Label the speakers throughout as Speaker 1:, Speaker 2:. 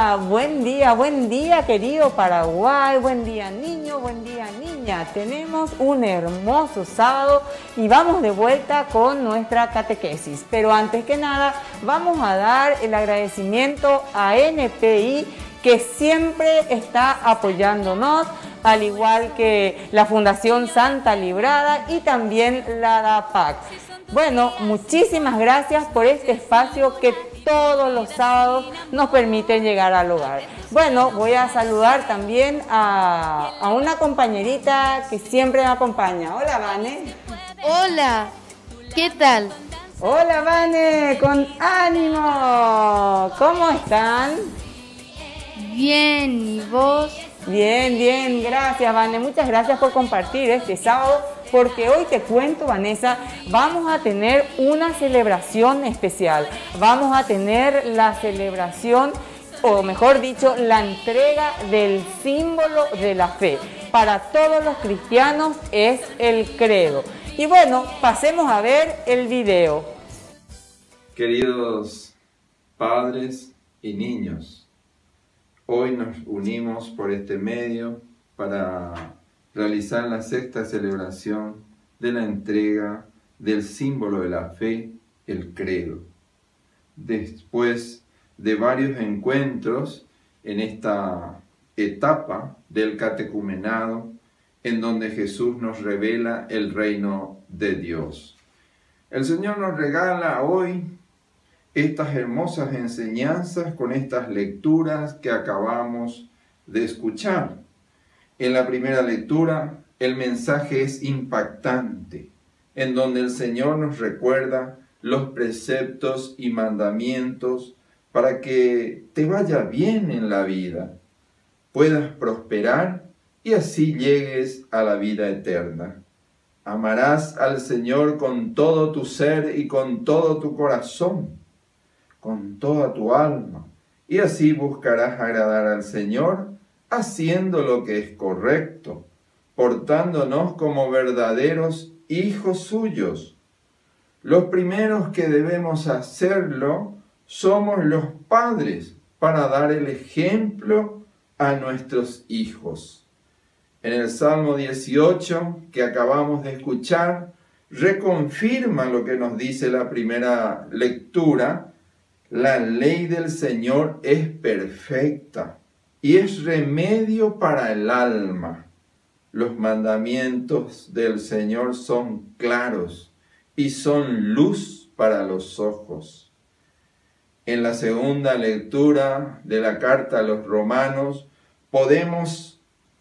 Speaker 1: buen día querido Paraguay, buen día niño, buen día niña. Tenemos un hermoso sábado y vamos de vuelta con nuestra catequesis. Pero antes que nada vamos a dar el agradecimiento a NPI que siempre está apoyándonos, al igual que la Fundación Santa Librada y también la DAPAC. Bueno, muchísimas gracias por este espacio que todos los sábados nos permiten llegar al hogar. Bueno, voy a saludar también a una compañerita que siempre me acompaña. Hola, Vane.
Speaker 2: Hola, ¿qué tal?
Speaker 1: Hola, Vane, con ánimo. ¿Cómo están?
Speaker 2: Bien, ¿y vos?
Speaker 1: Bien, gracias, Vane. Muchas gracias por compartir este sábado, porque hoy te cuento, Vanessa, vamos a tener una celebración especial. Vamos a tener la celebración, o mejor dicho, la entrega del símbolo de la fe. Para todos los cristianos es el credo. Y bueno, pasemos a ver el video.
Speaker 3: Queridos padres y niños, hoy nos unimos por este medio para realizar la sexta celebración de la entrega del símbolo de la fe, el credo. Después de varios encuentros en esta etapa del catecumenado, en donde Jesús nos revela el reino de Dios. El Señor nos regala hoy estas hermosas enseñanzas con estas lecturas que acabamos de escuchar. En la primera lectura, el mensaje es impactante, en donde el Señor nos recuerda los preceptos y mandamientos para que te vaya bien en la vida, puedas prosperar y así llegues a la vida eterna. Amarás al Señor con todo tu ser y con todo tu corazón, con toda tu alma, y así buscarás agradar al Señor haciendo lo que es correcto, portándonos como verdaderos hijos suyos. Los primeros que debemos hacerlo somos los padres para dar el ejemplo a nuestros hijos. En el Salmo 18 que acabamos de escuchar, reconfirma lo que nos dice la primera lectura. La ley del Señor es perfecta y es remedio para el alma. Los mandamientos del Señor son claros y son luz para los ojos. En la segunda lectura de la carta a los Romanos podemos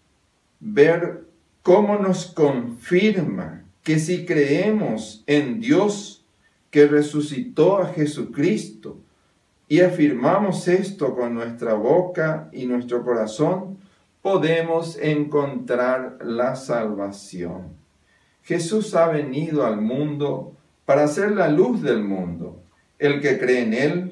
Speaker 3: ver cómo nos confirma que si creemos en Dios que resucitó a Jesucristo, y afirmamos esto con nuestra boca y nuestro corazón, podemos encontrar la salvación. Jesús ha venido al mundo para ser la luz del mundo. El que cree en Él,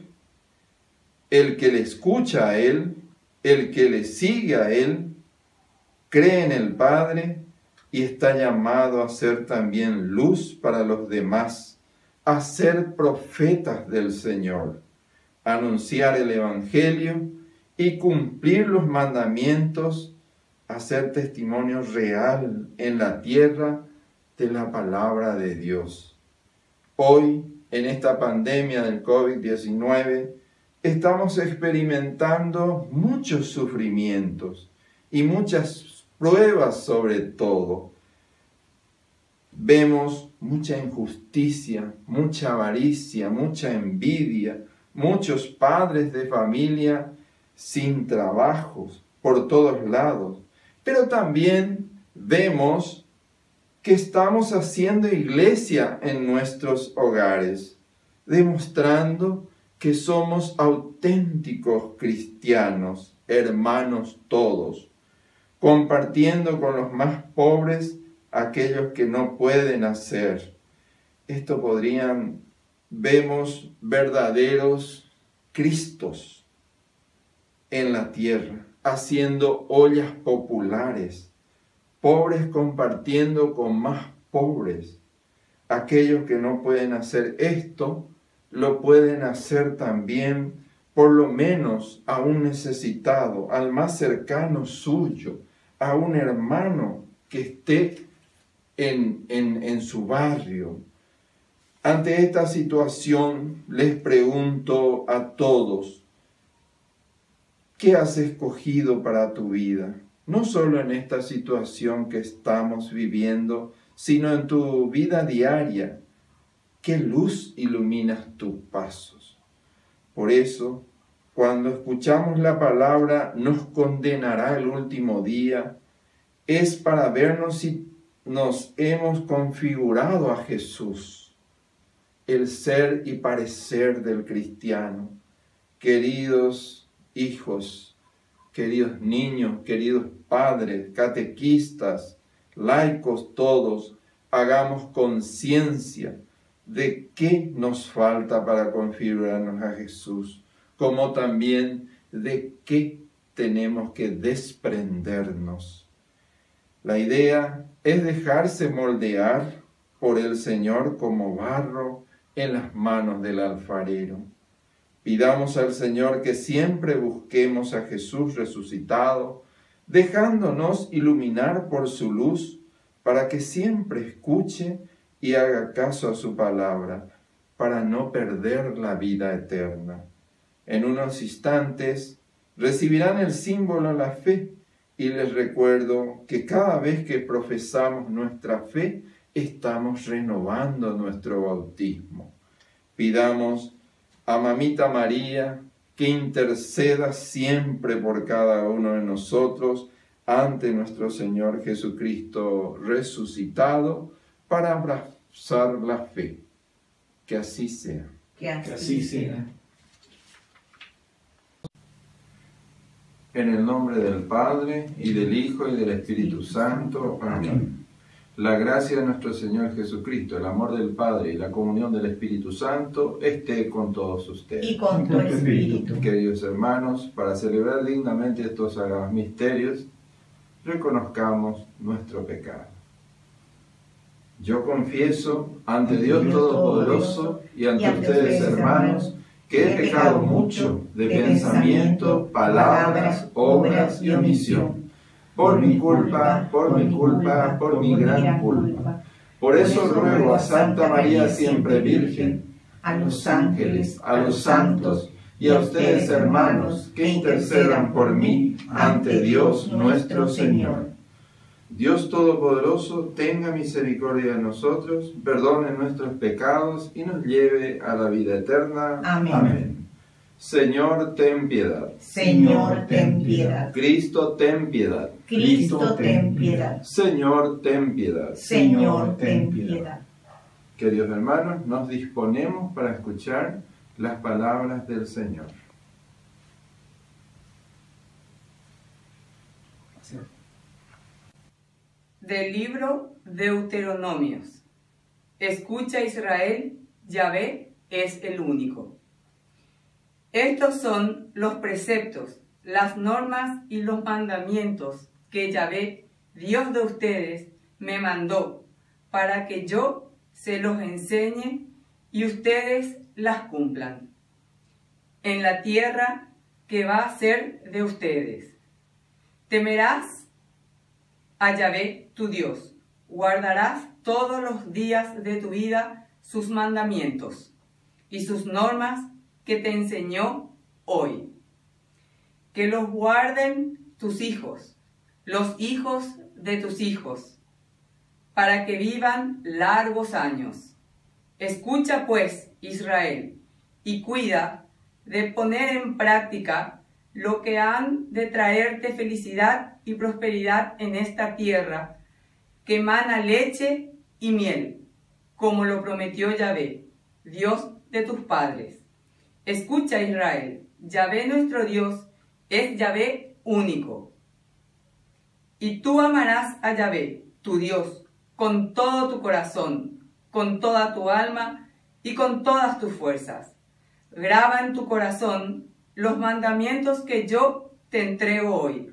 Speaker 3: el que le escucha a Él, el que le sigue a Él, cree en el Padre y está llamado a ser también luz para los demás, a ser profetas del Señor, anunciar el Evangelio y cumplir los mandamientos, hacer testimonio real en la tierra de la palabra de Dios. Hoy, en esta pandemia del COVID-19, estamos experimentando muchos sufrimientos y muchas pruebas sobre todo. Vemos mucha injusticia, mucha avaricia, mucha envidia, muchos padres de familia sin trabajos por todos lados. Pero también vemos que estamos haciendo iglesia en nuestros hogares, demostrando que somos auténticos cristianos, hermanos todos, compartiendo con los más pobres aquellos que no pueden hacer. Esto vemos verdaderos Cristos en la tierra, haciendo ollas populares, pobres compartiendo con más pobres. Aquellos que no pueden hacer esto, lo pueden hacer también por lo menos a un necesitado, al más cercano suyo, a un hermano que esté en su barrio. Ante esta situación les pregunto a todos, ¿qué has escogido para tu vida? No solo en esta situación que estamos viviendo, sino en tu vida diaria. ¿Qué luz iluminas tus pasos? Por eso, cuando escuchamos la palabra, nos condenará el último día, es para vernos si nos hemos configurado a Jesús, el ser y parecer del cristiano. Queridos hijos, queridos niños, queridos padres, catequistas, laicos todos, hagamos conciencia de qué nos falta para configurarnos a Jesús, como también de qué tenemos que desprendernos. La idea es dejarse moldear por el Señor como barro en las manos del alfarero. Pidamos al Señor que siempre busquemos a Jesús resucitado, dejándonos iluminar por su luz, para que siempre escuche y haga caso a su palabra, para no perder la vida eterna. En unos instantes recibirán el símbolo de la fe, y les recuerdo que cada vez que profesamos nuestra fe, estamos renovando nuestro bautismo. Pidamos a Mamita María que interceda siempre por cada uno de nosotros ante nuestro Señor Jesucristo resucitado, para abrazar la fe. Que así sea.
Speaker 4: Que así sea.
Speaker 3: En el nombre del Padre, y del Hijo, y del Espíritu Santo. Amén. La gracia de nuestro Señor Jesucristo, el amor del Padre y la comunión del Espíritu Santo esté con todos ustedes.
Speaker 4: Y con tu espíritu.
Speaker 3: Queridos hermanos, para celebrar dignamente estos sagrados misterios, reconozcamos nuestro pecado. Yo confieso ante Dios Todopoderoso y ante ustedes, hermanos, que he pecado mucho de pensamiento, palabras, obras y omisión, por mi culpa, por mi gran culpa. Por eso ruego a Santa María siempre Virgen,
Speaker 4: a los ángeles,
Speaker 3: a los santos y a ustedes, hermanos, que intercedan por mí ante Dios nuestro Señor. Dios Todopoderoso tenga misericordia de nosotros, perdone nuestros pecados y nos lleve a la vida eterna.
Speaker 4: Amén.
Speaker 3: Amén. Señor, ten piedad.
Speaker 4: Señor, ten piedad.
Speaker 3: Cristo, ten piedad.
Speaker 4: Cristo, ten piedad.
Speaker 3: Señor, ten piedad.
Speaker 4: Señor, ten piedad.
Speaker 3: Queridos hermanos, nos disponemos para escuchar las palabras del Señor.
Speaker 1: Del libro Deuteronomios. Escucha, Israel, Yahvé es el único. Estos son los preceptos, las normas y los mandamientos que Yahvé, Dios de ustedes, me mandó para que yo se los enseñe y ustedes las cumplan en la tierra que va a ser de ustedes. Temerás a Yahvé tu Dios, guardarás todos los días de tu vida sus mandamientos y sus normas que te enseñó hoy. Que los guarden tus hijos, los hijos de tus hijos, para que vivan largos años. Escucha pues, Israel, y cuida de poner en práctica lo que han de traerte felicidad y prosperidad en esta tierra, que emana leche y miel, como lo prometió Yahvé, Dios de tus padres. Escucha, Israel, Yahvé nuestro Dios es Yahvé único. Y tú amarás a Yahvé, tu Dios, con todo tu corazón, con toda tu alma y con todas tus fuerzas. Graba en tu corazón los mandamientos que yo te entrego hoy.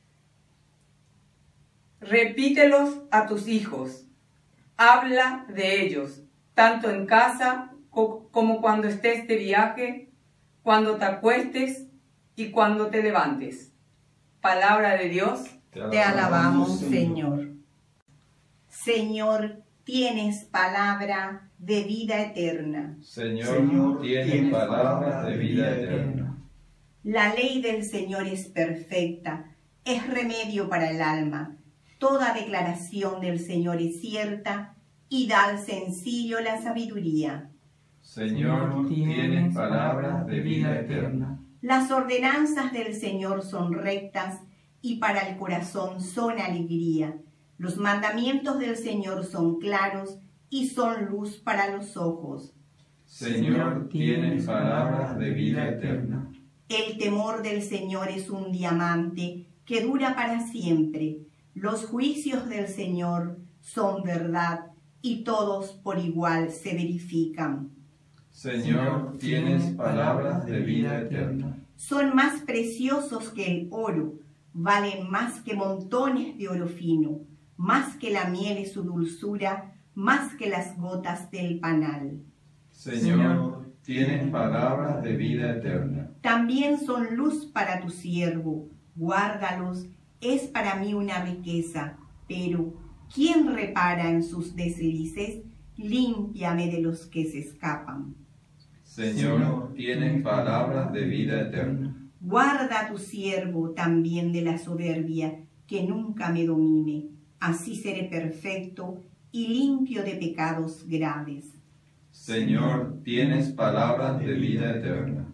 Speaker 1: Repítelos a tus hijos. Habla de ellos, tanto en casa como cuando estés de viaje, cuando te acuestes y cuando te levantes. Palabra de Dios.
Speaker 4: Te alabamos, Señor. Señor, tienes palabra de vida eterna.
Speaker 3: Señor, tienes palabras de vida eterna.
Speaker 4: La ley del Señor es perfecta, es remedio para el alma. Toda declaración del Señor es cierta y da al sencillo la sabiduría.
Speaker 3: Señor, tienes palabras de vida eterna.
Speaker 4: Las ordenanzas del Señor son rectas y para el corazón son alegría. Los mandamientos del Señor son claros y son luz para los ojos.
Speaker 3: Señor, tienes palabras de vida eterna.
Speaker 4: El temor del Señor es un diamante que dura para siempre. Los juicios del Señor son verdad y todos por igual se verifican.
Speaker 3: Señor, tienes palabras de vida eterna.
Speaker 4: Son más preciosos que el oro, valen más que montones de oro fino, más que la miel y su dulzura, más que las gotas del panal.
Speaker 3: Señor, tienes palabras de vida eterna.
Speaker 4: También son luz para tu siervo, guárdalos, es para mí una riqueza, pero ¿quién repara en sus deslices? Límpiame de los que se escapan.
Speaker 3: Señor, tienes palabras de vida eterna.
Speaker 4: Guarda a tu siervo también de la soberbia, que nunca me domine. Así seré perfecto y limpio de pecados graves.
Speaker 3: Señor, tienes palabras de vida eterna.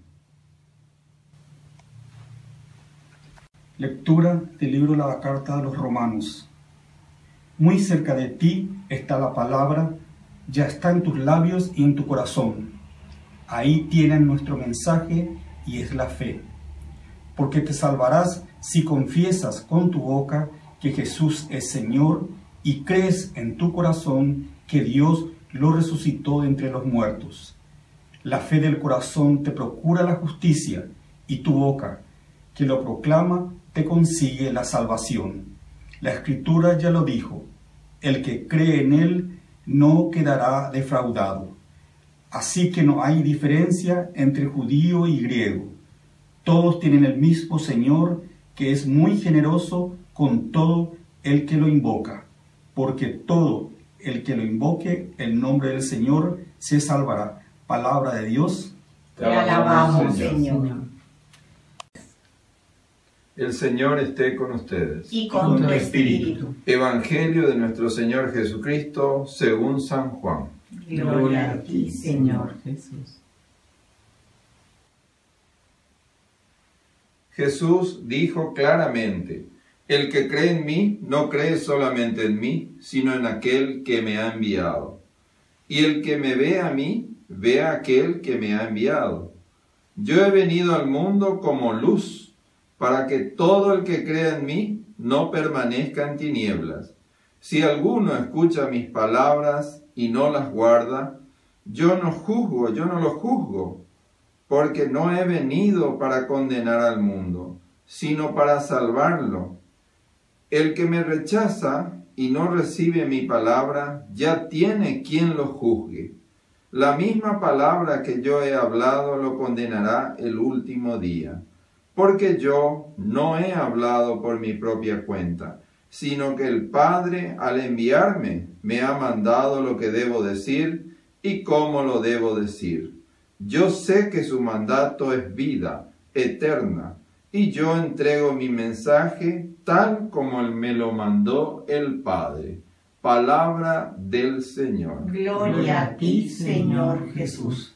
Speaker 5: Lectura del libro de la Carta de los Romanos. Muy cerca de ti está la palabra, ya está en tus labios y en tu corazón. Ahí tienen nuestro mensaje y es la fe. Porque te salvarás si confiesas con tu boca que Jesús es Señor y crees en tu corazón que Dios lo resucitó de entre los muertos. La fe del corazón te procura la justicia y tu boca, que lo proclama, te consigue la salvación. La Escritura ya lo dijo, el que cree en él no quedará defraudado. Así que no hay diferencia entre judío y griego. Todos tienen el mismo Señor, que es muy generoso con todo el que lo invoca, porque todo el que lo invoque el nombre del Señor se salvará. Palabra de Dios.
Speaker 4: Te alabamos, Señor.
Speaker 3: El Señor esté con ustedes.
Speaker 4: Y con tu espíritu.
Speaker 3: Evangelio de nuestro Señor Jesucristo según San Juan.
Speaker 4: Gloria a ti, Señor
Speaker 1: Jesús.
Speaker 3: Jesús dijo claramente: el que cree en mí no cree solamente en mí, sino en aquel que me ha enviado. Y el que me ve a mí, ve a aquel que me ha enviado. Yo he venido al mundo como luz, para que todo el que crea en mí no permanezca en tinieblas. Si alguno escucha mis palabras y no las guarda, yo no lo juzgo, porque no he venido para condenar al mundo, sino para salvarlo. El que me rechaza y no recibe mi palabra, ya tiene quien lo juzgue. La misma palabra que yo he hablado lo condenará el último día, porque yo no he hablado por mi propia cuenta, sino que el Padre, al enviarme, me ha mandado lo que debo decir y cómo lo debo decir. Yo sé que su mandato es vida eterna, y yo entrego mi mensaje tal como me lo mandó el Padre. Palabra del Señor.
Speaker 4: Gloria a ti, Señor Jesús.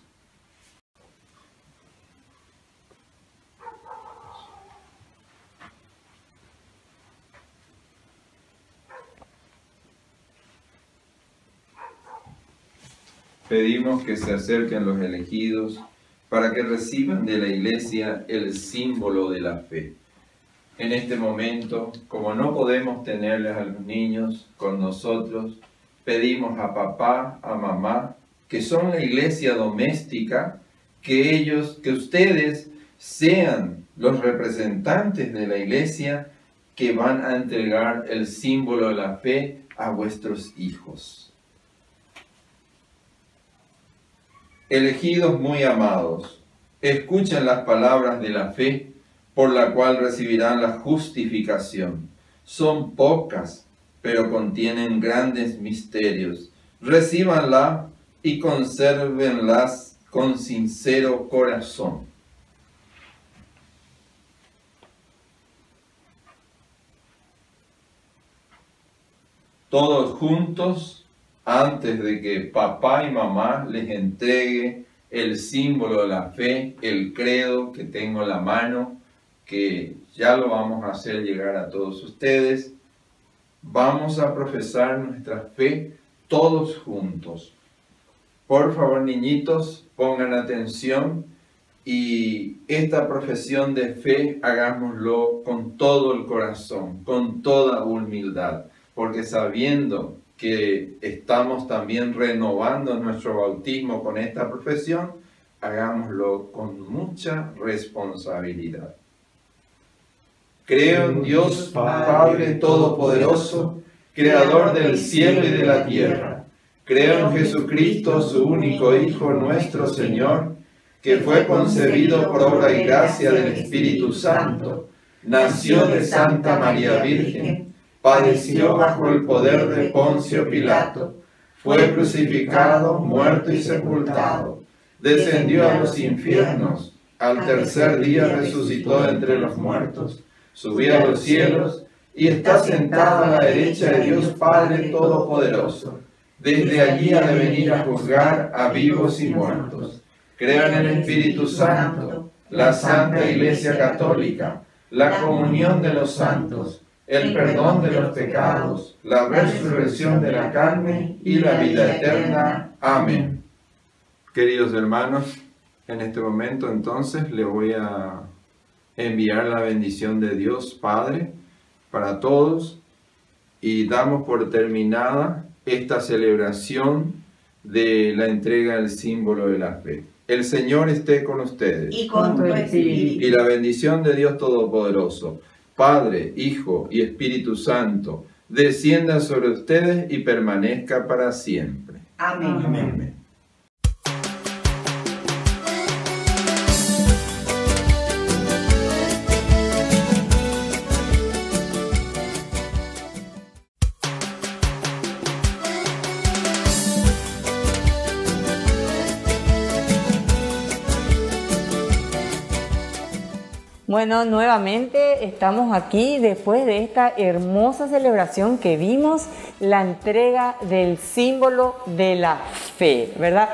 Speaker 3: Pedimos que se acerquen los elegidos para que reciban de la Iglesia el símbolo de la fe. En este momento, como no podemos tenerles a los niños con nosotros, pedimos a papá, a mamá, que son la iglesia doméstica, que ustedes sean los representantes de la iglesia que van a entregar el símbolo de la fe a vuestros hijos. Elegidos muy amados, Escuchen las palabras de la fe, por la cual recibirán la justificación. Son pocas, pero contienen grandes misterios. Recíbanla y consérvenlas con sincero corazón. Todos juntos, antes de que papá y mamá les entregue el símbolo de la fe, el credo que tengo en la mano, que ya lo vamos a hacer llegar a todos ustedes, vamos a profesar nuestra fe todos juntos. Por favor, niñitos, pongan atención y esta profesión de fe hagámoslo con todo el corazón, con toda humildad, porque sabiendo que estamos también renovando nuestro bautismo con esta profesión, hagámoslo con mucha responsabilidad. Creo en Dios Padre Todopoderoso, Creador del cielo y de la tierra. Creo en Jesucristo, su único Hijo, nuestro Señor, que fue concebido por obra y gracia del Espíritu Santo, nació de Santa María Virgen, padeció bajo el poder de Poncio Pilato, fue crucificado, muerto y sepultado, descendió a los infiernos, al tercer día resucitó entre los muertos, subió a los cielos y está sentado a la derecha de Dios Padre Todopoderoso. Desde allí ha de venir a juzgar a vivos y muertos. Creo en el Espíritu Santo, la Santa Iglesia Católica, la comunión de los santos, el perdón de los pecados, la resurrección de la carne y la vida eterna. Amén. Queridos hermanos, en este momento entonces le voy a enviar la bendición de Dios Padre para todos y damos por terminada esta celebración de la entrega del símbolo de la fe. El Señor esté con ustedes.
Speaker 4: Y con tu espíritu.
Speaker 3: Y la bendición de Dios Todopoderoso, Padre, Hijo y Espíritu Santo, descienda sobre ustedes y permanezca para siempre.
Speaker 4: Amén.
Speaker 3: Amén.
Speaker 1: Bueno, nuevamente estamos aquí después de esta hermosa celebración que vimos, la entrega del símbolo de la fe, ¿verdad?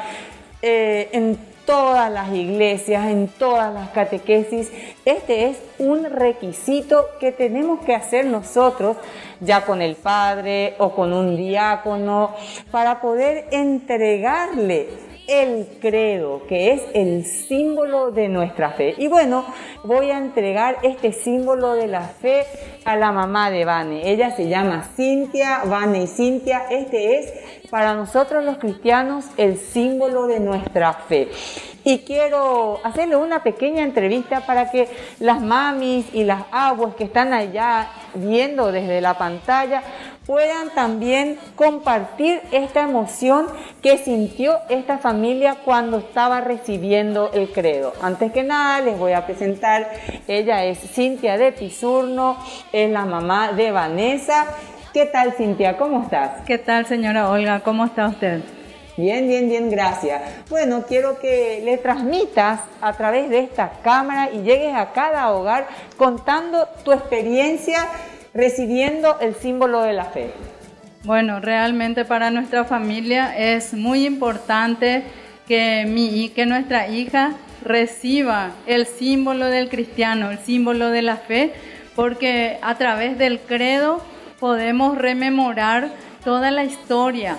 Speaker 1: En todas las iglesias, en todas las catequesis, este es un requisito que tenemos que hacer nosotros, ya con el padre o con un diácono, para poder entregarle el credo, que es el símbolo de nuestra fe. Y bueno, voy a entregar este símbolo de la fe a la mamá de Vane. Ella se llama Cintia, Vane y Cintia. Este es para nosotros los cristianos el símbolo de nuestra fe. Y quiero hacerle una pequeña entrevista para que las mamis y las abuelas que están allá viendo desde la pantalla puedan también compartir esta emoción que sintió esta familia cuando estaba recibiendo el credo. Antes que nada les voy a presentar, ella es Cintia de Pisurno, es la mamá de Vanessa. ¿Qué tal, Cintia? ¿Cómo estás?
Speaker 6: ¿Qué tal, señora Olga? ¿Cómo está usted?
Speaker 1: Bien, bien, bien, gracias. Bueno, quiero que le transmitas a través de esta cámara y llegues a cada hogar contando tu experiencia recibiendo el símbolo de la fe.
Speaker 6: Bueno, realmente para nuestra familia es muy importante que nuestra hija reciba el símbolo del cristiano, el símbolo de la fe, porque a través del credo podemos rememorar toda la historia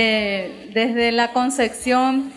Speaker 6: desde la concepción,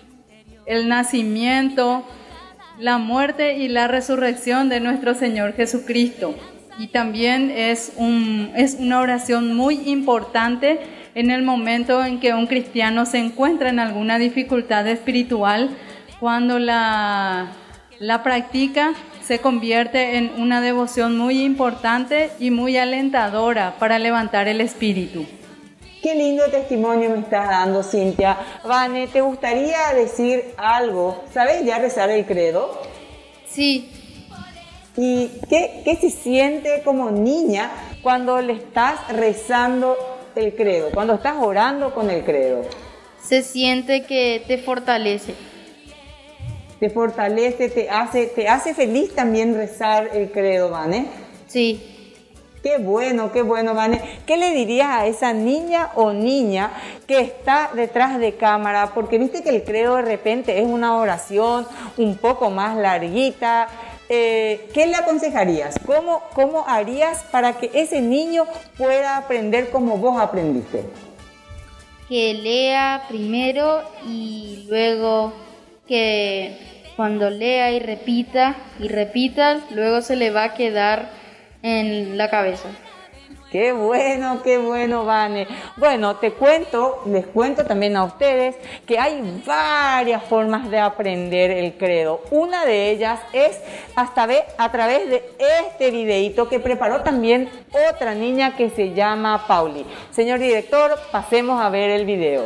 Speaker 6: el nacimiento, la muerte y la resurrección de nuestro Señor Jesucristo. Y también es una oración muy importante en el momento en que un cristiano se encuentra en alguna dificultad espiritual. Cuando la practica, se convierte en una devoción muy importante y muy alentadora para levantar el espíritu.
Speaker 1: Qué lindo testimonio me estás dando, Cintia. Vane, ¿te gustaría decir algo? ¿Sabes ya rezar el credo?
Speaker 2: Sí,
Speaker 1: ¿Y qué se siente como niña cuando le estás rezando el credo, cuando estás orando con el credo?
Speaker 2: se siente que te fortalece.
Speaker 1: Te fortalece, te hace feliz también rezar el credo, Vane.
Speaker 2: Sí,
Speaker 1: Qué bueno, Vane. ¿Qué le dirías a esa niña o niña que está detrás de cámara? Porque viste que el credo de repente es una oración un poco más larguita. ¿Qué le aconsejarías? ¿Cómo harías para que ese niño pueda aprender como vos aprendiste?
Speaker 2: que lea primero y luego que cuando lea y repita, luego se le va a quedar en la cabeza.
Speaker 1: Qué bueno, Vane. Bueno, les cuento también a ustedes que hay varias formas de aprender el credo. Una de ellas es a través de este videíto que preparó también otra niña que se llama Pauli. Señor director, pasemos a ver el video.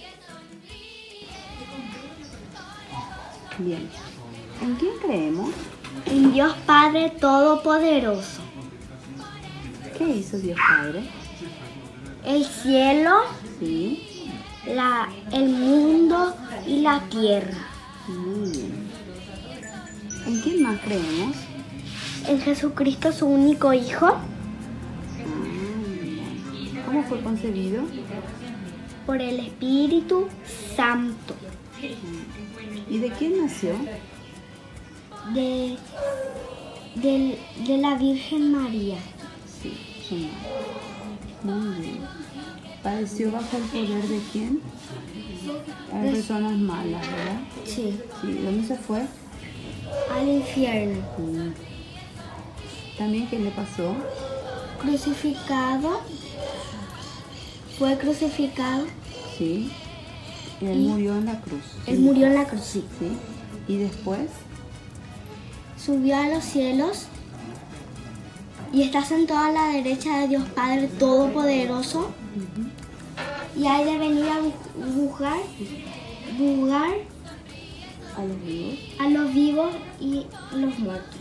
Speaker 7: Bien. ¿En quién creemos?
Speaker 8: En Dios Padre Todopoderoso,
Speaker 7: ¿Qué hizo Dios Padre?
Speaker 8: el cielo,
Speaker 7: Sí.
Speaker 8: el mundo y la tierra.
Speaker 7: Muy bien. ¿En quién más creemos?
Speaker 8: En Jesucristo, su único Hijo,
Speaker 7: ¿Cómo fue concebido?
Speaker 8: por el Espíritu Santo,
Speaker 7: ¿Y de quién nació?
Speaker 8: de la Virgen María.
Speaker 7: Sí, su madre. Muy bien. ¿Padeció bajo el poder de quién? Hay personas malas, ¿verdad?
Speaker 8: Sí,
Speaker 7: Sí. ¿Dónde se fue?
Speaker 8: al infierno.
Speaker 7: ¿También qué le pasó?
Speaker 8: Crucificado, fue crucificado,
Speaker 7: Sí. Él murió en la cruz.
Speaker 8: él murió en la cruz,
Speaker 7: Sí. ¿Y después?
Speaker 8: subió a los cielos y está sentado a la derecha de Dios Padre Todopoderoso, y hay de venir a juzgar
Speaker 7: A los vivos.
Speaker 8: a los vivos y los muertos.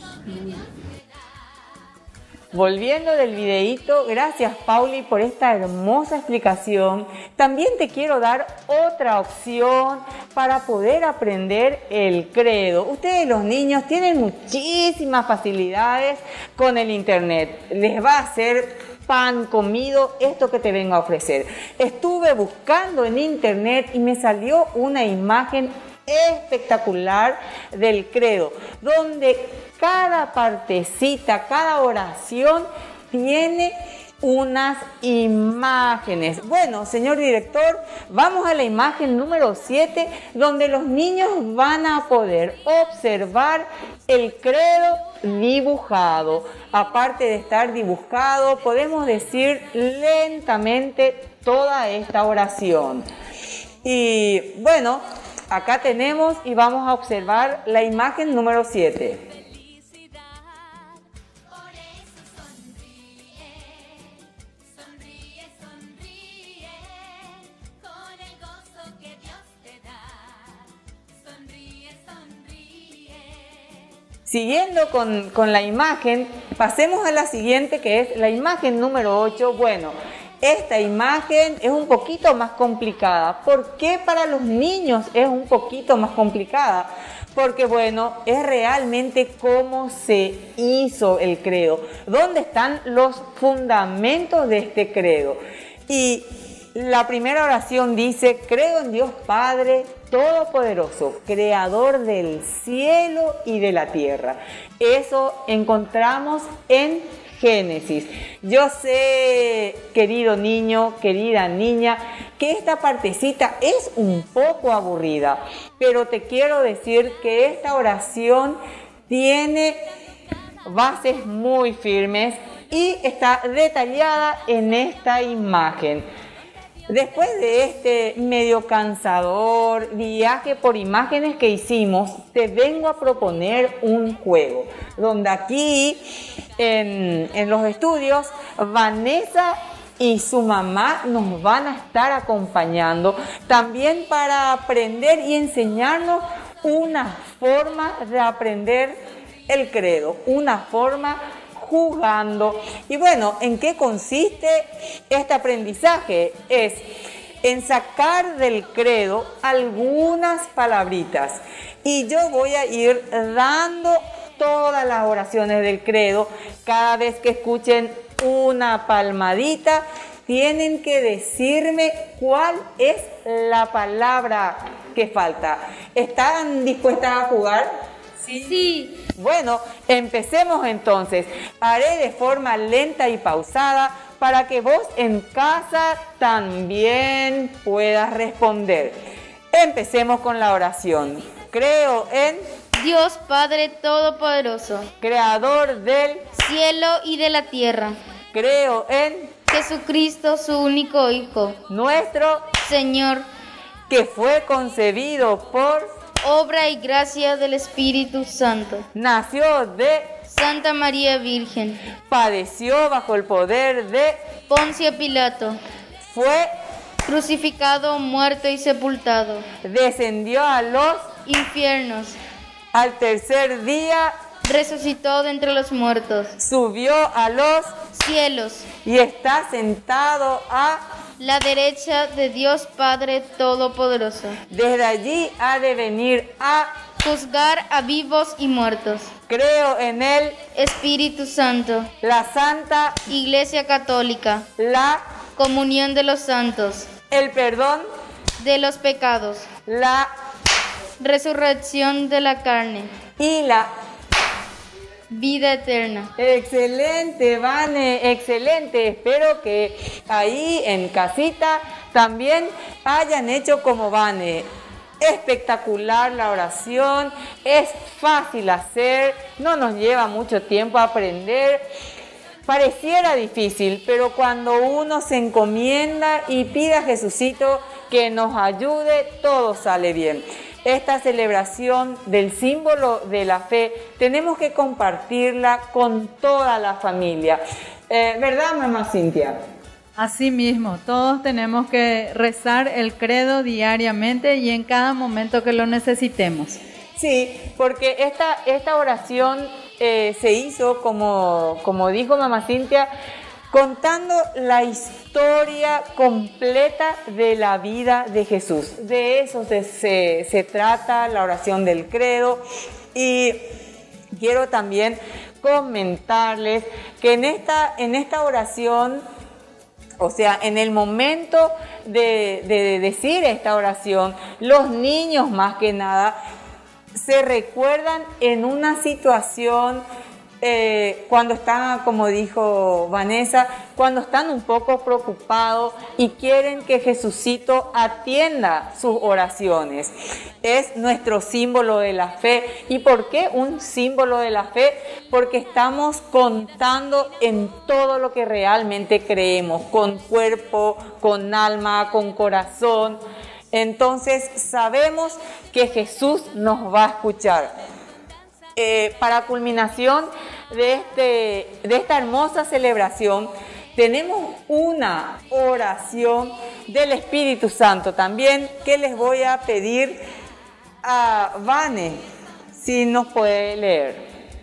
Speaker 1: Volviendo del videíto, gracias Pauli por esta hermosa explicación. También te quiero dar otra opción para poder aprender el credo. Ustedes los niños tienen muchísimas facilidades con el internet. Les va a hacer pan comido esto que te vengo a ofrecer. Estuve buscando en internet y me salió una imagen espectacular del credo, donde cada partecita, cada oración tiene unas imágenes. Bueno, señor director, vamos a la imagen número 7, donde los niños van a poder observar el credo dibujado. Aparte de estar dibujado, podemos decir lentamente toda esta oración. Y bueno, acá tenemos y vamos a observar la imagen número 7. Siguiendo con la imagen, pasemos a la siguiente, que es la imagen número 8. Bueno, esta imagen es un poquito más complicada. ¿Por qué para los niños es un poquito más complicada? Porque bueno, es realmente cómo se hizo el credo, dónde están los fundamentos de este credo. Y la primera oración dice: creo en Dios Padre Todopoderoso, creador del cielo y de la tierra. Eso encontramos en Génesis. Yo sé, querido niño, querida niña, que esta partecita es un poco aburrida, pero te quiero decir que esta oración tiene bases muy firmes y está detallada en esta imagen. Después de este medio cansador viaje por imágenes que hicimos, te vengo a proponer un juego, donde aquí en los estudios Vanessa y su mamá nos van a estar acompañando también para aprender y enseñarnos una forma de aprender el credo, una forma jugando. Y bueno, ¿en qué consiste este aprendizaje? Es en sacar del credo algunas palabritas. Y yo voy a ir dando todas las oraciones del credo. Cada vez que escuchen una palmadita, tienen que decirme cuál es la palabra que falta. ¿Están dispuestas a jugar?
Speaker 2: Sí.
Speaker 1: Bueno, empecemos entonces. Haré de forma lenta y pausada para que vos en casa también puedas responder. Empecemos con la oración. Creo en
Speaker 2: Dios Padre Todopoderoso,
Speaker 1: Creador del
Speaker 2: cielo y de la tierra.
Speaker 1: Creo en
Speaker 2: Jesucristo, su único Hijo,
Speaker 1: nuestro
Speaker 2: Señor,
Speaker 1: que fue concebido por,
Speaker 2: obra y gracia del Espíritu Santo.
Speaker 1: nació de,
Speaker 2: Santa María Virgen,
Speaker 1: padeció bajo el poder de,
Speaker 2: Poncio Pilato,
Speaker 1: fue,
Speaker 2: crucificado, muerto y sepultado,
Speaker 1: descendió a los,
Speaker 2: infiernos,
Speaker 1: al tercer día,
Speaker 2: resucitó de entre los muertos,
Speaker 1: subió a los
Speaker 2: cielos,
Speaker 1: y está sentado a,
Speaker 2: la derecha de Dios Padre Todopoderoso,
Speaker 1: desde allí ha de venir a,
Speaker 2: juzgar a vivos y muertos.
Speaker 1: creo en el,
Speaker 2: Espíritu Santo,
Speaker 1: la Santa,
Speaker 2: Iglesia Católica,
Speaker 1: la,
Speaker 2: comunión de los santos,
Speaker 1: el perdón,
Speaker 2: de los pecados,
Speaker 1: la
Speaker 2: resurrección de la carne,
Speaker 1: y la.
Speaker 2: vida eterna.
Speaker 1: Excelente, Vane, excelente. Espero que ahí en casita también hayan hecho como Vane. Espectacular la oración, es fácil hacer, no nos lleva mucho tiempo aprender. Pareciera difícil, pero cuando uno se encomienda y pide a Jesucito que nos ayude, todo sale bien. Esta celebración del símbolo de la fe tenemos que compartirla con toda la familia. ¿Verdad, mamá Cintia?
Speaker 6: Así mismo, todos tenemos que rezar el credo diariamente y en cada momento que lo necesitemos.
Speaker 1: Sí, porque esta oración se hizo, como dijo mamá Cintia, contando la historia completa de la vida de Jesús. De eso se trata la oración del credo. Y quiero también comentarles que en esta oración, o sea, en el momento de decir esta oración, los niños más que nada se recuerdan en una situación cuando están, como dijo Vanessa, cuando están un poco preocupados y quieren que Jesucito atienda sus oraciones. Es nuestro símbolo de la fe. ¿Y por qué un símbolo de la fe? Porque estamos contando en todo lo que realmente creemos, con cuerpo, con alma, con corazón. Entonces sabemos que Jesús nos va a escuchar. Para culminación de esta hermosa celebración, tenemos una oración del Espíritu Santo también que les voy a pedir a Vane, si nos puede leer.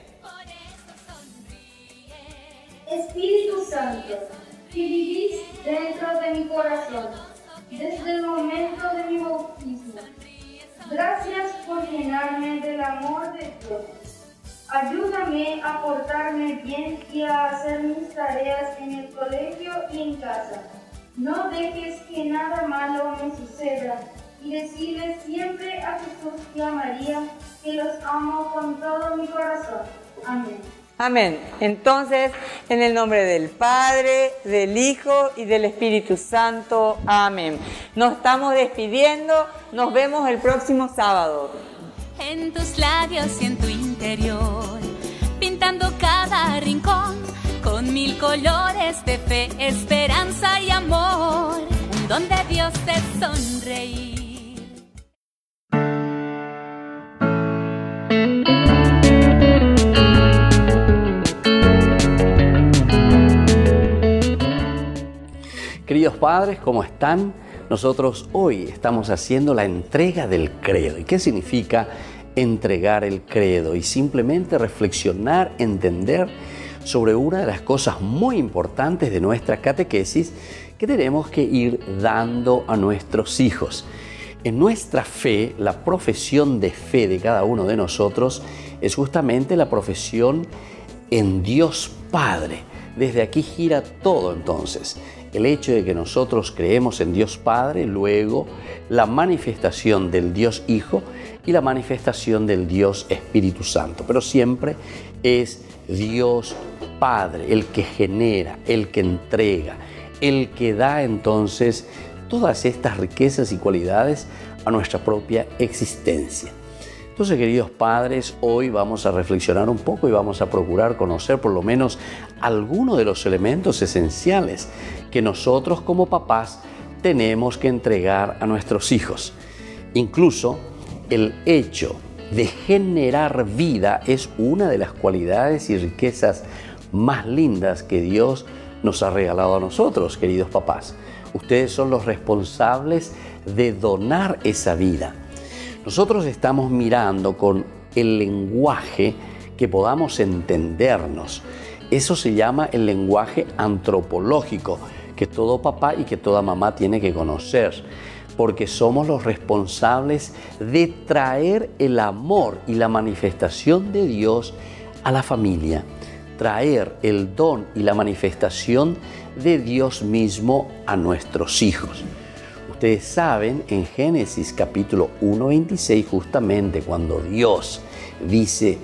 Speaker 2: Espíritu Santo, que vivís dentro de mi corazón, desde el momento de mi bautismo. Gracias por llenarme del amor de Dios. Ayúdame a portarme bien y a hacer mis tareas en el colegio y en casa. No dejes que nada malo me suceda y decirle siempre a Jesús y a María que los amo con todo mi corazón. Amén.
Speaker 1: Amén. Entonces, en el nombre del Padre, del Hijo y del Espíritu Santo. Amén. Nos estamos despidiendo. Nos vemos el próximo sábado.
Speaker 9: En tus labios y en tu interior, pintando cada rincón con 1000 colores de fe, esperanza y amor, un don de Dios es sonreír.
Speaker 10: padres, ¿cómo están? Nosotros hoy estamos haciendo la entrega del credo. ¿Y qué significa entregar el credo? Y simplemente reflexionar, entender sobre una de las cosas muy importantes de nuestra catequesis que tenemos que ir dando a nuestros hijos. En nuestra fe, la profesión de fe de cada uno de nosotros es justamente la profesión en Dios Padre. Desde aquí gira todo entonces. El hecho de que nosotros creemos en Dios Padre, luego la manifestación del Dios Hijo y la manifestación del Dios Espíritu Santo. Pero siempre es Dios Padre el que genera, el que entrega, el que da entonces todas estas riquezas y cualidades a nuestra propia existencia. Entonces, queridos padres, hoy vamos a reflexionar un poco y vamos a procurar conocer por lo menos algunos de los elementos esenciales que nosotros como papás tenemos que entregar a nuestros hijos. Incluso el hecho de generar vida es una de las cualidades y riquezas más lindas que Dios nos ha regalado a nosotros, queridos papás. Ustedes son los responsables de donar esa vida. Nosotros estamos mirando con el lenguaje que podamos entendernos. Eso se llama el lenguaje antropológico, que todo papá y que toda mamá tiene que conocer, porque somos los responsables de traer el amor y la manifestación de Dios a la familia, traer el don y la manifestación de Dios mismo a nuestros hijos. Ustedes saben, en Génesis capítulo 1:26, justamente cuando Dios dice,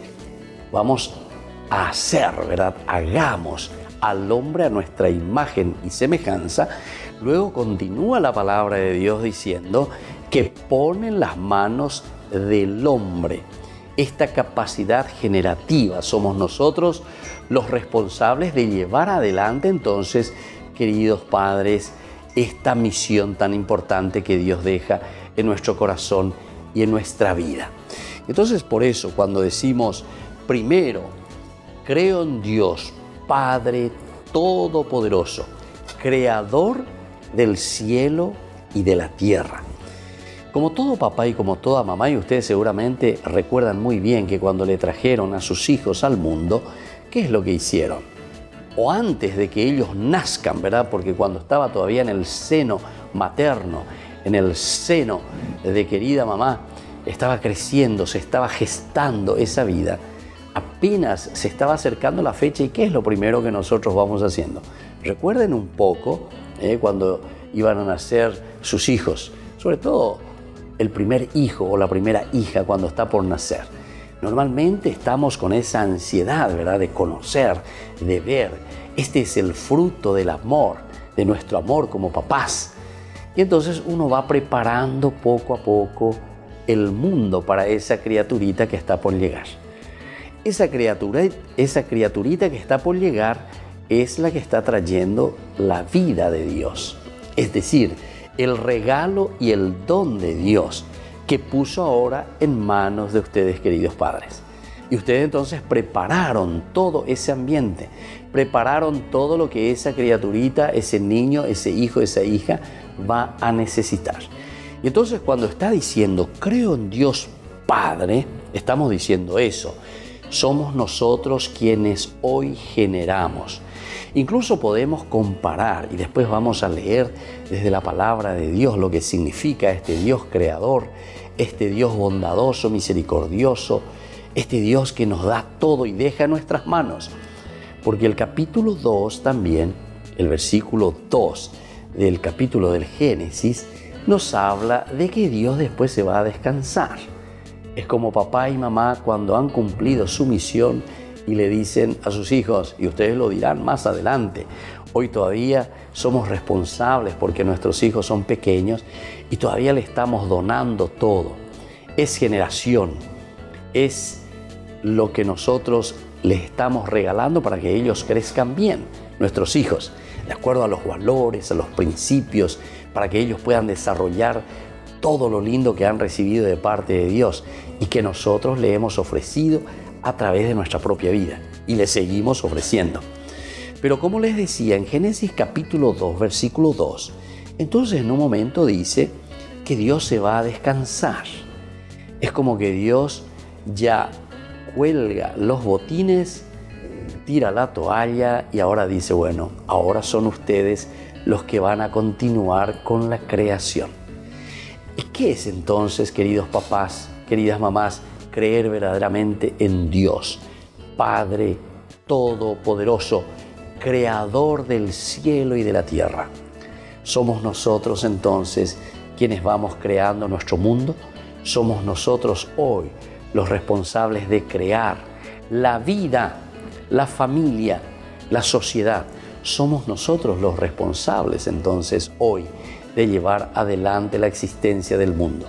Speaker 10: vamos a hacer, ¿verdad? Hagamos al hombre a nuestra imagen y semejanza. Luego continúa la palabra de Dios diciendo que pone en las manos del hombre esta capacidad generativa. Somos nosotros los responsables de llevar adelante entonces, queridos padres, esta misión tan importante que Dios deja en nuestro corazón y en nuestra vida. Entonces, por eso, cuando decimos, primero, creo en Dios, Padre Todopoderoso, Creador del cielo y de la tierra. Como todo papá y como toda mamá, y ustedes seguramente recuerdan muy bien que cuando le trajeron a sus hijos al mundo, ¿qué es lo que hicieron? O antes de que ellos nazcan, ¿verdad? Porque cuando estaba todavía en el seno materno, en el seno de querida mamá, estaba creciendo, se estaba gestando esa vida. Apenas se estaba acercando la fecha, ¿y qué es lo primero que nosotros vamos haciendo? Recuerden un poco cuando iban a nacer sus hijos, sobre todo el primer hijo o la primera hija cuando está por nacer. Normalmente estamos con esa ansiedad, ¿verdad?, de conocer, de ver. Este es el fruto del amor, de nuestro amor como papás. Y entonces uno va preparando poco a poco el mundo para esa criaturita que está por llegar. Esa criaturita que está por llegar es la que está trayendo la vida de Dios. Es decir, el regalo y el don de Dios que puso ahora en manos de ustedes, queridos padres. Y ustedes entonces prepararon todo ese ambiente, prepararon todo lo que esa criaturita, ese niño, ese hijo, esa hija va a necesitar. Y entonces cuando está diciendo, creo en Dios Padre, estamos diciendo eso. Somos nosotros quienes hoy generamos. Incluso podemos comparar, y después vamos a leer desde la palabra de Dios lo que significa este Dios creador, este Dios bondadoso, misericordioso, este Dios que nos da todo y deja en nuestras manos. Porque el capítulo 2 también, el versículo 2 del capítulo del Génesis, nos habla de que Dios después se va a descansar. Es como papá y mamá cuando han cumplido su misión y le dicen a sus hijos, y ustedes lo dirán más adelante, hoy todavía somos responsables porque nuestros hijos son pequeños y todavía le estamos donando todo. Es generación, es lo que nosotros les estamos regalando para que ellos crezcan bien, nuestros hijos, de acuerdo a los valores, a los principios, para que ellos puedan desarrollar todo lo lindo que han recibido de parte de Dios y que nosotros le hemos ofrecido a través de nuestra propia vida y le seguimos ofreciendo. Pero como les decía, en Génesis capítulo 2, versículo 2, Entonces en un momento dice que Dios se va a descansar. Es como que Dios ya cuelga los botines, tira la toalla y ahora dice, bueno, ahora son ustedes los que van a continuar con la creación. ¿Y qué es entonces, queridos papás, queridas mamás, creer verdaderamente en Dios, Padre Todopoderoso, Creador del cielo y de la tierra? Somos nosotros entonces quienes vamos creando nuestro mundo. Somos nosotros hoy los responsables de crear la vida, la familia, la sociedad. Somos nosotros los responsables entonces hoy de llevar adelante la existencia del mundo.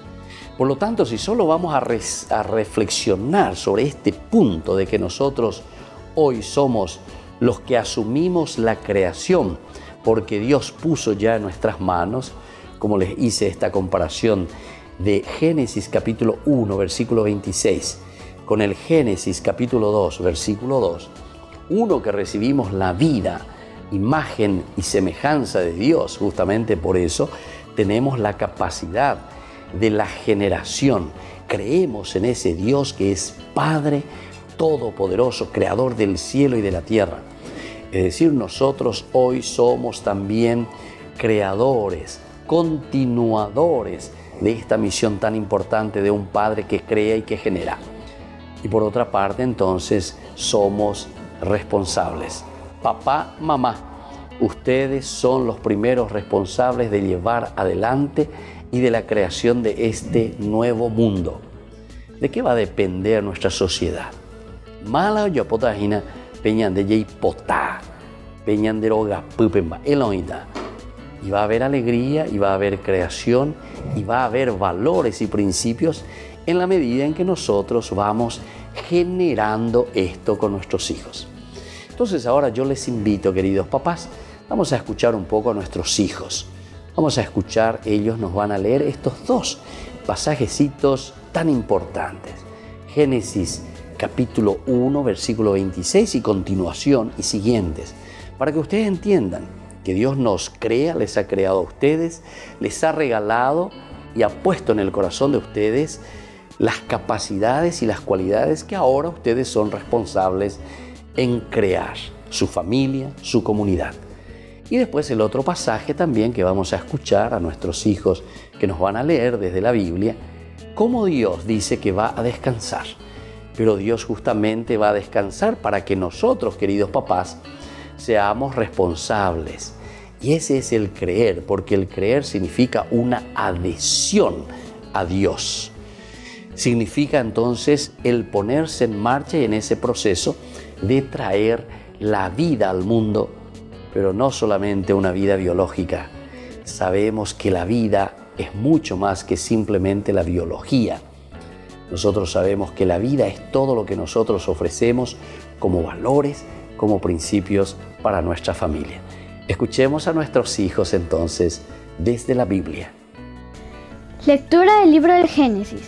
Speaker 10: Por lo tanto, si solo vamos a reflexionar sobre este punto de que nosotros hoy somos los que asumimos la creación, porque Dios puso ya en nuestras manos, como les hice esta comparación de Génesis capítulo 1, versículo 26, con el Génesis capítulo 2, versículo 2, uno que recibimos la vida, imagen y semejanza de Dios, justamente por eso tenemos la capacidad de la generación. Creemos en ese Dios que es Padre Todopoderoso, Creador del cielo y de la tierra. Es decir, nosotros hoy somos también creadores, continuadores de esta misión tan importante de un Padre que crea y que genera. Y por otra parte, entonces, somos responsables. Papá, mamá, ustedes son los primeros responsables de llevar adelante y de la creación de este nuevo mundo. ¿De qué va a depender nuestra sociedad? Mala yo potagina peñan de jay potá, peñan de roga pupemba, eloida. Y va a haber alegría, y va a haber creación, y va a haber valores y principios en la medida en que nosotros vamos generando esto con nuestros hijos. Entonces ahora yo les invito, queridos papás, vamos a escuchar un poco a nuestros hijos. Vamos a escuchar, ellos nos van a leer estos dos pasajecitos tan importantes. Génesis capítulo 1, versículo 26 y continuación y siguientes, para que ustedes entiendan que Dios nos crea, les ha creado a ustedes, les ha regalado y ha puesto en el corazón de ustedes las capacidades y las cualidades que ahora ustedes son responsables en crear su familia, su comunidad. Y después el otro pasaje también que vamos a escuchar a nuestros hijos que nos van a leer desde la Biblia, cómo Dios dice que va a descansar. Pero Dios justamente va a descansar para que nosotros, queridos papás, seamos responsables. Y ese es el creer, porque el creer significa una adhesión a Dios. Significa entonces el ponerse en marcha y en ese proceso de traer la vida al mundo, pero no solamente una vida biológica. Sabemos que la vida es mucho más que simplemente la biología. Nosotros sabemos que la vida es todo lo que nosotros ofrecemos como valores, como principios para nuestra familia. Escuchemos a nuestros hijos entonces desde la Biblia.
Speaker 8: Lectura del libro del Génesis.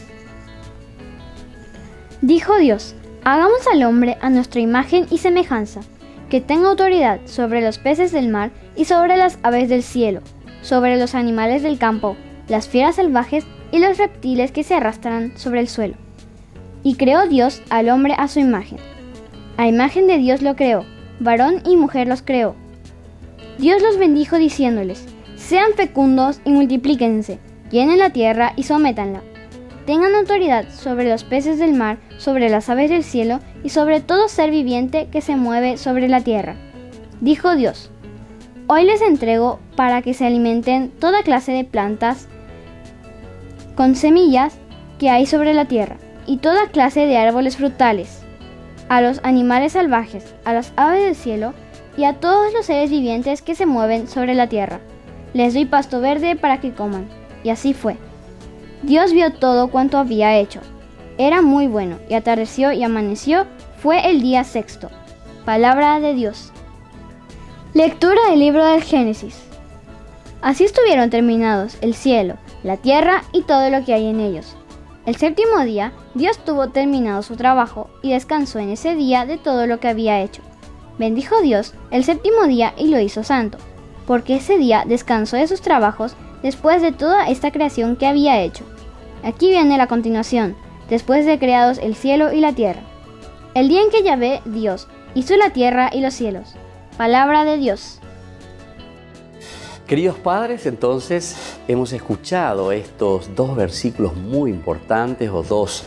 Speaker 8: Dijo Dios: hagamos al hombre a nuestra imagen y semejanza, que tenga autoridad sobre los peces del mar y sobre las aves del cielo, sobre los animales del campo, las fieras salvajes y los reptiles que se arrastran sobre el suelo. Y creó Dios al hombre a su imagen. A imagen de Dios lo creó, varón y mujer los creó. Dios los bendijo diciéndoles: sean fecundos y multiplíquense, llenen la tierra y sométanla. Tengan autoridad sobre los peces del mar, sobre las aves del cielo y sobre todo ser viviente que se mueve sobre la tierra. Dijo Dios: hoy les entrego para que se alimenten toda clase de plantas con semillas que hay sobre la tierra, y toda clase de árboles frutales, a los animales salvajes, a las aves del cielo y a todos los seres vivientes que se mueven sobre la tierra. Les doy pasto verde para que coman. Y así fue. Dios vio todo cuanto había hecho. Era muy bueno, y atardeció y amaneció, fue el día sexto. Palabra de Dios. Lectura del libro del Génesis. Así estuvieron terminados el cielo, la tierra y todo lo que hay en ellos. El séptimo día, Dios tuvo terminado su trabajo y descansó en ese día de todo lo que había hecho. Bendijo Dios el séptimo día y lo hizo santo, porque ese día descansó de sus trabajos después de toda esta creación que había hecho. Aquí viene la continuación, después de creados el cielo y la tierra. El día en que Yahvé, Dios, hizo la tierra y los cielos. Palabra de Dios.
Speaker 10: Queridos padres, entonces hemos escuchado estos dos versículos muy importantes o dos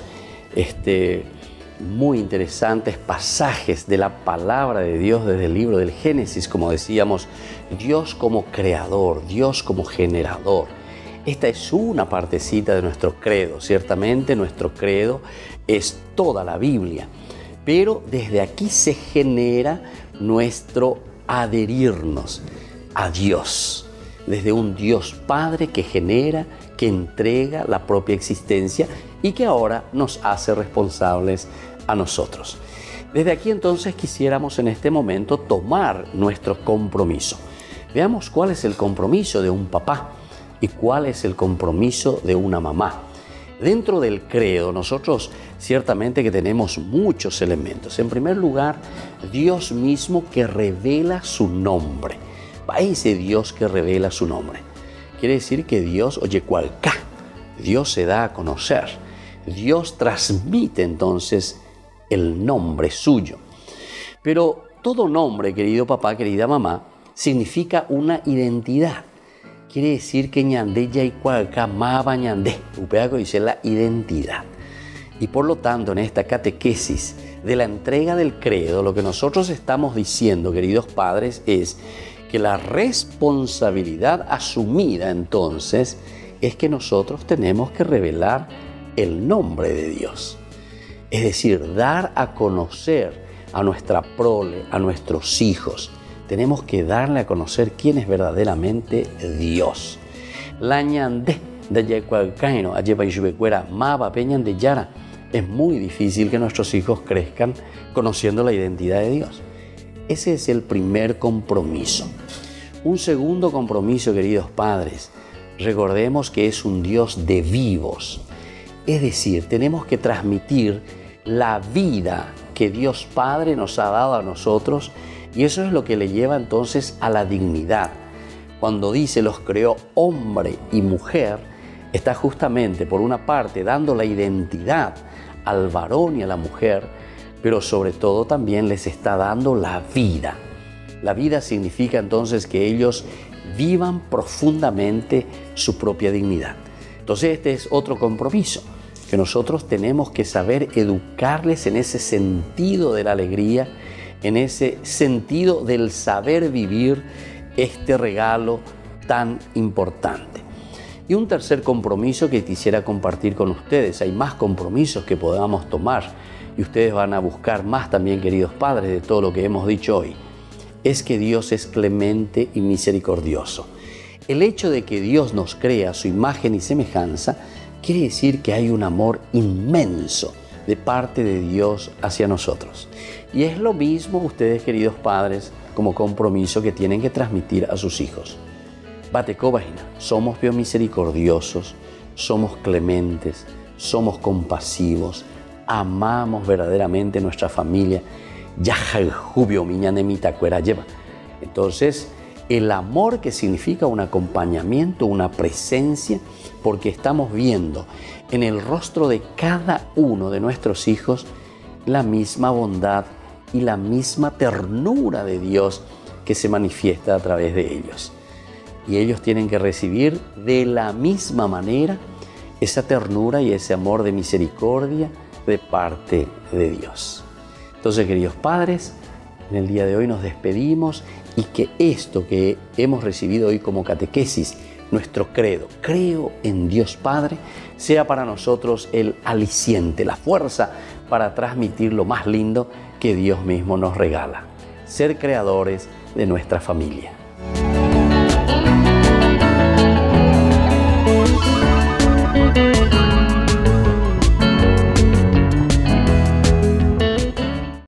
Speaker 10: muy interesantes pasajes de la palabra de Dios desde el libro del Génesis, como decíamos, Dios como creador, Dios como generador. Esta es una partecita de nuestro credo. Ciertamente nuestro credo es toda la Biblia, pero desde aquí se genera nuestro adherirnos a Dios, desde un Dios Padre que genera, que entrega la propia existencia y que ahora nos hace responsables a nosotros. Desde aquí entonces quisiéramos en este momento tomar nuestro compromiso. Veamos cuál es el compromiso de un papá y cuál es el compromiso de una mamá. Dentro del credo nosotros ciertamente que tenemos muchos elementos. En primer lugar, Dios mismo que revela su nombre. Va ese Dios que revela su nombre. Quiere decir que Dios, oye, cualca, Dios se da a conocer. Dios transmite entonces el nombre suyo. Pero todo nombre, querido papá, querida mamá, significa una identidad. Quiere decir que ñandé ya y cualca maba ñandé. Upeaco dice la identidad. Y por lo tanto, en esta catequesis de la entrega del credo, lo que nosotros estamos diciendo, queridos padres, es que la responsabilidad asumida entonces es que nosotros tenemos que revelar el nombre de Dios. Es decir, dar a conocer a nuestra prole, a nuestros hijos. Tenemos que darle a conocer quién es verdaderamente Dios. La ñandé de yecualcaino, ayepaishubecuera, maba peñan de yara. Es muy difícil que nuestros hijos crezcan conociendo la identidad de Dios. Ese es el primer compromiso. Un segundo compromiso, queridos padres, recordemos que es un Dios de vivos. Es decir, tenemos que transmitir la vida que Dios Padre nos ha dado a nosotros y eso es lo que le lleva entonces a la dignidad. Cuando dice los creó hombre y mujer, está justamente por una parte dando la identidad al varón y a la mujer, pero sobre todo también les está dando la vida. La vida significa entonces que ellos vivan profundamente su propia dignidad. Entonces este es otro compromiso, que nosotros tenemos que saber educarles en ese sentido de la alegría, en ese sentido del saber vivir este regalo tan importante. Y un tercer compromiso que quisiera compartir con ustedes. Hay más compromisos que podamos tomar y ustedes van a buscar más también, queridos padres, de todo lo que hemos dicho hoy. Es que Dios es clemente y misericordioso. El hecho de que Dios nos crea a su imagen y semejanza quiere decir que hay un amor inmenso de parte de Dios hacia nosotros. Y es lo mismo ustedes, queridos padres, como compromiso que tienen que transmitir a sus hijos. Batecobajina, somos misericordiosos, somos clementes, somos compasivos, amamos verdaderamente nuestra familia. Entonces, el amor que significa un acompañamiento, una presencia, porque estamos viendo en el rostro de cada uno de nuestros hijos la misma bondad y la misma ternura de Dios que se manifiesta a través de ellos. Y ellos tienen que recibir de la misma manera esa ternura y ese amor de misericordia de parte de Dios. Entonces, queridos padres, en el día de hoy nos despedimos y que esto que hemos recibido hoy como catequesis, nuestro credo, creo en Dios Padre, sea para nosotros el aliciente, la fuerza para transmitir lo más lindo que Dios mismo nos regala, ser creadores de nuestra familia.